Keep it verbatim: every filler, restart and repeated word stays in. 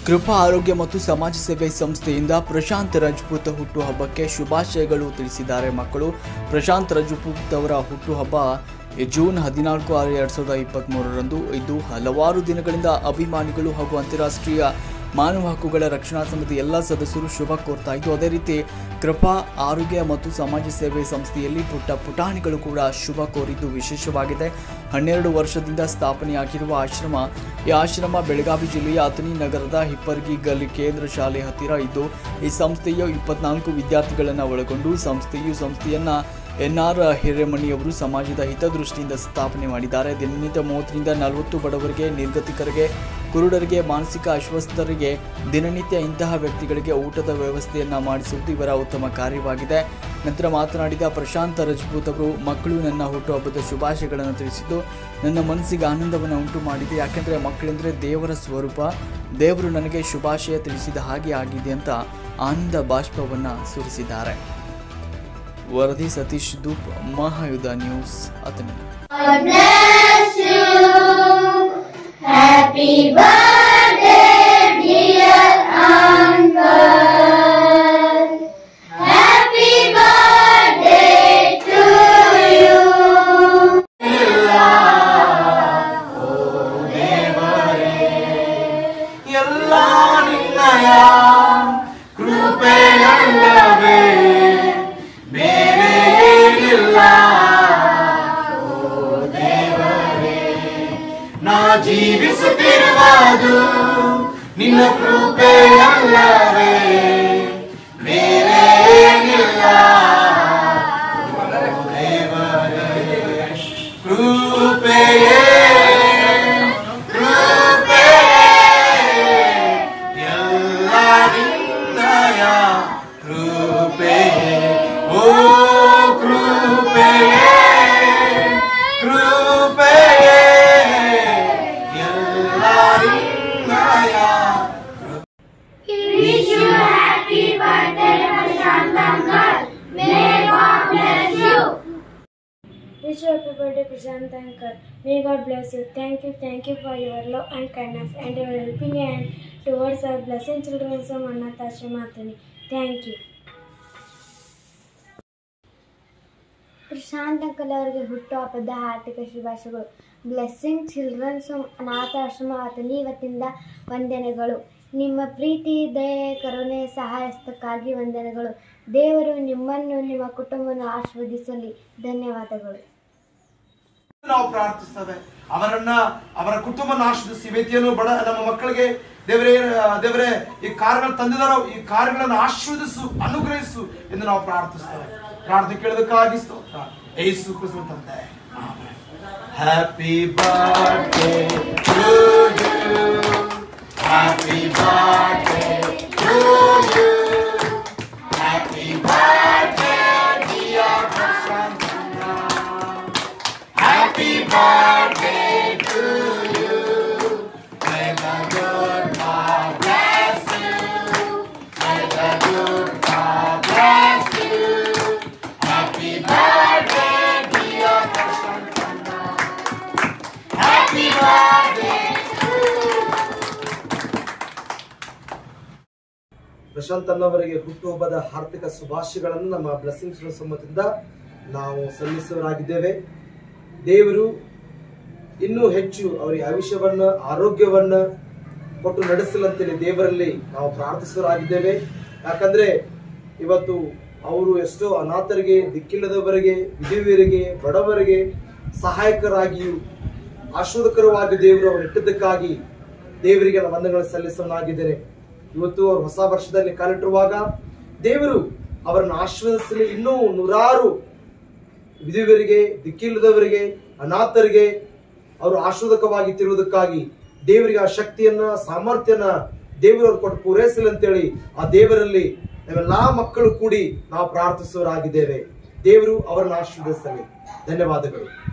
ಕೃಪಾ ಆರೋಗ್ಯ ಮತ್ತು ಸಮಾಜ ಸೇವೆ ಸಂಸ್ಥೆಯಿಂದ ಪ್ರಶಾಂತ್ ರಜಪೂತ್ ಹುಟ್ಟುಹಬ್ಬಕ್ಕೆ ಶುಭಾಶಯಗಳು ತಿಳಿಸಿದ್ದಾರೆ. ಮಕ್ಕಳು ಪ್ರಶಾಂತ್ ರಜಪೂತ್ ಅವರ ಹುಟ್ಟುಹಬ್ಬ ಜೂನ್ ಹದಿನಾಲ್ಕು ಆರು ಎರಡು ಸಾವಿರದ ಇಪ್ಪತ್ತ್ ಮೂರರಂದು ಇದು ಹಲವಾರು ದಿನಗಳಿಂದ ಅಭಿಮಾನಿಗಳು ಹಾಗೂ ಅಂತಾರಾಷ್ಟ್ರೀಯ ಮಾನವ ಹಕ್ಕುಗಳ ರಕ್ಷಣಾ ಸಂಘದ ಎಲ್ಲ ಸದಸ್ಯರು ಶುಭ ಕೋರ್ತಾ ಇದ್ದು, ಅದೇ ರೀತಿ ಕೃಪಾ ಆರೋಗ್ಯ ಮತ್ತು ಸಮಾಜ ಸೇವೆ ಸಂಸ್ಥೆಯಲ್ಲಿ ಪುಟ್ಟ ಪುಟಾಣಿಗಳು ಕೂಡ ಶುಭ ಕೋರಿದ್ದು ವಿಶೇಷವಾಗಿದೆ. ಹನ್ನೆರಡು ವರ್ಷದಿಂದ ಸ್ಥಾಪನೆಯಾಗಿರುವ ಆಶ್ರಮ ಈ ಆಶ್ರಮ ಬೆಳಗಾವಿ ಜಿಲ್ಲೆಯ ಅಥಣಿ ನಗರದ ಹಿಪ್ಪರ್ಗಿ ಗಲ್ಲಿ ಕೇಂದ್ರ ಶಾಲೆ ಹತ್ತಿರ ಇದ್ದು, ಈ ಸಂಸ್ಥೆಯು ಇಪ್ಪತ್ನಾಲ್ಕು ವಿದ್ಯಾರ್ಥಿಗಳನ್ನು ಒಳಗೊಂಡು ಸಂಸ್ಥೆಯು ಸಂಸ್ಥೆಯನ್ನು ಎನ್ ಆರ್ ಹಿರೇಮಣಿಯವರು ಸಮಾಜದ ಹಿತದೃಷ್ಟಿಯಿಂದ ಸ್ಥಾಪನೆ ಮಾಡಿದ್ದಾರೆ. ದಿನನಿತ್ಯ ಮೂವತ್ತರಿಂದ ನಲವತ್ತು ಬಡವರಿಗೆ, ನಿರ್ಗತಿಕರಿಗೆ, ಕುರುಡರಿಗೆ, ಮಾನಸಿಕ ಅಸ್ವಸ್ಥರಿಗೆ ದಿನನಿತ್ಯ ಇಂತಹ ವ್ಯಕ್ತಿಗಳಿಗೆ ಊಟದ ವ್ಯವಸ್ಥೆಯನ್ನು ಮಾಡಿಸುವುದು ಇವರ ಉತ್ತಮ ಕಾರ್ಯವಾಗಿದೆ. ನಂತರ ಮಾತನಾಡಿದ ಪ್ರಶಾಂತ್ ರಜಪೂತ್ ಅವರು, ಮಕ್ಕಳು ನನ್ನ ಹುಟ್ಟುಹಬ್ಬದ ಶುಭಾಶಯಗಳನ್ನು ತಿಳಿಸಿದ್ದು ನನ್ನ ಮನಸ್ಸಿಗೆ ಆನಂದವನ್ನು ಉಂಟು ಮಾಡಿದೆ. ಯಾಕೆಂದರೆ ಮಕ್ಕಳೆಂದರೆ ದೇವರ ಸ್ವರೂಪ, ದೇವರು ನನಗೆ ಶುಭಾಶಯ ತಿಳಿಸಿದ ಹಾಗೆ ಆಗಿದೆ ಅಂತ ಆನಂದ ಬಾಷ್ಪವನ್ನು ಸುರಿಸಿದ್ದಾರೆ. ವರದಿ Satish Dhoop, Mahayudha news, Athani. Happy birthday, dear uncle. Happy birthday to you. Oh, devare, ella ninnaya krupeyallave mere illa. Oh, devare, na ಜೀವಿಸುತ್ತಿರುವುದು ನಿನ್ನ ಕೃಪೆಯಲ್ಲವೇ, ಬೇರೆ ಏನಿಲ್ಲ. ದೇವರೇ ಕೃಪೆಯೇ ಕೃಪೆಯೇ ಎಲ್ಲ ನಿನ್ನಯ ಕೃಪೆಯೇ. ಓ ಕೃಪೆಯೇ ಕೃಪೆಯೇ wish you happy birthday, Prashant uncle. May God bless you. Wish you happy birthday, Prashant uncle. May God bless you. Thank you, thank you for your love and kindness and your helping hand towards our blessed children from Anath Ashrama Athani. Thank you. Prashanth uncle ಅವರಿಗೆ ಹುಟ್ಟುಹಬ್ಬದ ಹಾರ್ದಿಕ ಶುಭಾಶಯಗಳು. Blessing children's from ಅನಾಥ ಆಶ್ರಮ ಅಥಣಿ ವತಿಯಿಂದ ವಂದನೆಗಳು. ನಿಮ್ಮ ಪ್ರೀತಿ, ದಯೆ, ಕರುಣೆ, ಸಹಾಯಸ್ತಕ್ಕಾಗಿ ವಂದನೆಗಳು. ದೇವರು ನಿಮ್ಮನ್ನು ನಿಮ್ಮ ಕುಟುಂಬವನ್ನು ಆಶೀರ್ವದಿಸಲಿ. ಧನ್ಯವಾದಗಳು. ನಾವು ಪ್ರಾರ್ಥಿಸ್ತೇವೆ, ಅವರನ್ನ ಅವರ ಕುಟುಂಬನ ಆಶೀರ್ವದಿಸಿ. ವ್ಯಕ್ತಿಯನ್ನು ಬಡ ನಮ್ಮ ಮಕ್ಕಳಿಗೆ ದೇವರೇ ದೇವರೇ ಈ ಕಾರ್ಯಗಳು ತಂದಿದಾರೋ ಈ ಕಾರ್ಯಗಳನ್ನು ಆಶೀರ್ವದಿಸು, ಅನುಗ್ರಹಿಸು ಎಂದು ನಾವು ಪ್ರಾರ್ಥಿಸ್ತೇವೆ. ಪ್ರಾರ್ಥನೆ ಕೇಳೋದಕ್ಕಾಗಿ ಸ್ತೋತ್ರ. ಯೇಸು ಕ್ರಿಸ್ತನ ತಂದೆ, amen. Happy birthday to you, happy birthday to you, happy birthday dear Prashanth, happy birthday to you. May the Lord God bless you. May the Lord God bless you. Happy birthday, dear Prashant. Happy birthday to you. Prashanth ಅನ್ನವರಿಗೆ ಹುಟ್ಟುಹಬ್ಬದ ಹಾರ್ದಿಕ ಶುಭಾಶಯಗಳನ್ನು ನಮ್ಮ blessings ಸಮ್ಮತಿಯಿಂದ ನಾವು ಸಲ್ಲಿಸುವರಾಗಿದ್ದೇವೆ. ದೇವರು ಇನ್ನೂ ಹೆಚ್ಚು ಅವರಿಗೆ ಆಯುಷ್ಯವನ್ನ, ಆರೋಗ್ಯವನ್ನ ಕೊಟ್ಟು ನಡೆಸಲಂತೇಳಿ ದೇವರಲ್ಲಿ ನಾವು ಪ್ರಾರ್ಥಿಸುವರಾಗಿದ್ದೇವೆ. ಯಾಕಂದ್ರೆ ಇವತ್ತು ಅವರು ಎಷ್ಟೋ ಅನಾಥರಿಗೆ, ದಿಕ್ಕಿಲ್ಲದವರಿಗೆ, ವಿಧವೆಯರಿಗೆ, ಬಡವರಿಗೆ ಸಹಾಯಕರಾಗಿಯೂ ಆಶೀರ್ವಾದಕರವಾಗಿ ದೇವರು ಅವರು ಇಟ್ಟಿದ್ದಕ್ಕಾಗಿ ದೇವರಿಗೆ ನಾನು ವಂದನೆಗಳನ್ನು ಸಲ್ಲಿಸೋನಾಗಿದ್ದೇನೆ. ಇವತ್ತು ಅವರು ಹೊಸ ವರ್ಷದಲ್ಲಿ ಕಾಲಿಟ್ಟಿರುವಾಗ ದೇವರು ಅವರನ್ನು ಆಶೀರ್ವದಿಸಲಿ. ಇನ್ನೂ ನೂರಾರು ವಿಧವೆಯರಿಗೆ, ದಿಕ್ಕಿಲ್ಲದವರಿಗೆ, ಅನಾಥರಿಗೆ ಅವರು ಆಶೀರ್ವಾದಕವಾಗಿ ತಿರುವುದಕ್ಕಾಗಿ ದೇವರಿಗೆ ಆ ಶಕ್ತಿಯನ್ನ, ಸಾಮರ್ಥ್ಯನ ದೇವರು ಕೊಟ್ಟು ಪೂರೈಸಲಿ ಅಂತೇಳಿ ಆ ದೇವರಲ್ಲಿ ನಾವೆಲ್ಲಾ ಮಕ್ಕಳು ಕೂಡಿ ನಾವು ಪ್ರಾರ್ಥಿಸುವರಾಗಿದ್ದೇವೆ. ದೇವರು ಅವರನ್ನು ಆಶೀರ್ವದಿಸಲಿ. ಧನ್ಯವಾದಗಳು.